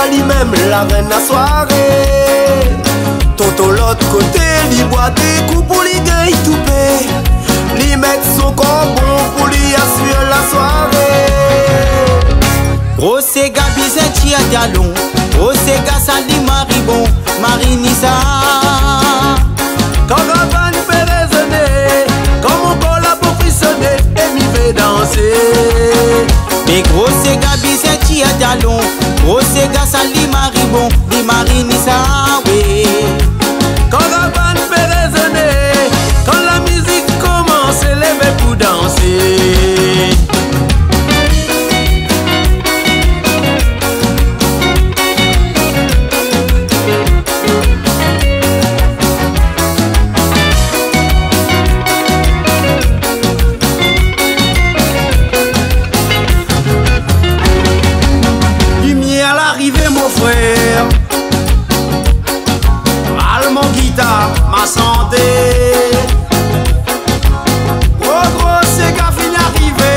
ça lui-même la reine la soirée. Toto l'autre côté, li boit des coups pour li gagne tout paix. Li met son corps bon pour lui assurer la soirée. Gros c'est Gabi Zentia Dialon, gros c'est Gassali Maribon, Marinissa. Caravane fait résonner, comme on colle la pour frissonner, et m'y fait danser. Mais gros c'est Gabi Zentia Dialon, gros c'est Gassali Maribon, di Marinissa, oui. Caravane fait résonner, quand la musique commence, lève pour danser. Lumière l'arrivée mon frère, mal mon guitare, ma santé. Gros c'est gars fin arrivé.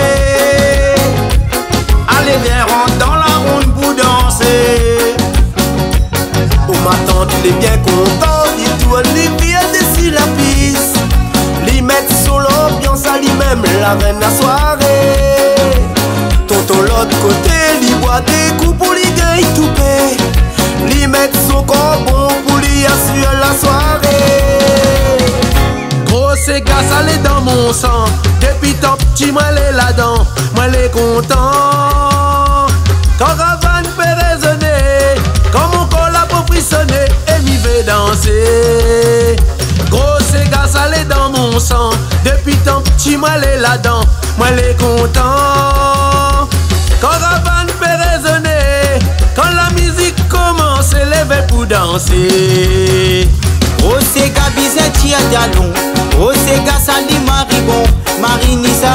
Allez viens rentre dans la ronde pour danser. Oh ma tante il est bien content, il tourne les pieds dessus la piste. Li met sur l'ambiance à lui-même la reine la soirée. Tonton l'autre côté, li boit des coups pour li gagne tout paix. Li met son corps bon pour lui assurer la soirée. Gros c'est gars ça l'est dans mon sang. Depuis tant petit moi l'est là-dedans, moi l'est content. Caravane fait résonner, comme on colle la pour frissonner, et m'y fait danser. Gros c'est gars ça l'est dans mon sang. Depuis tant petit moi l'est là-dedans, moi l'est content. Caravane fait résonner, quand la musique commence, lève pour danser. Gros c'est Gabi Zentia Dialon, gros c'est Gassali Maribon, Marinissa.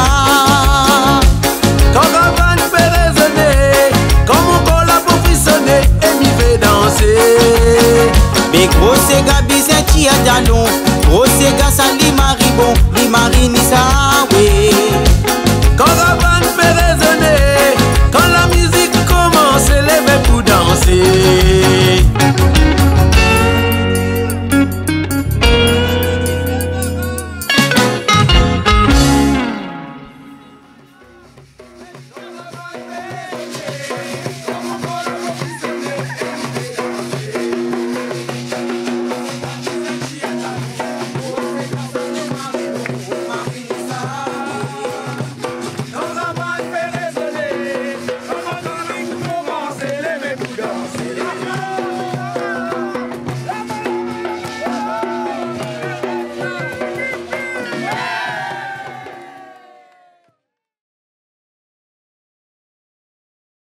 Caravane fait résonner, comme on colle la pour frissonner, et m'y fait danser. Mais gros c'est Gabi Zentia Dialon, gros c'est Gassali Maribon, di Marinissa.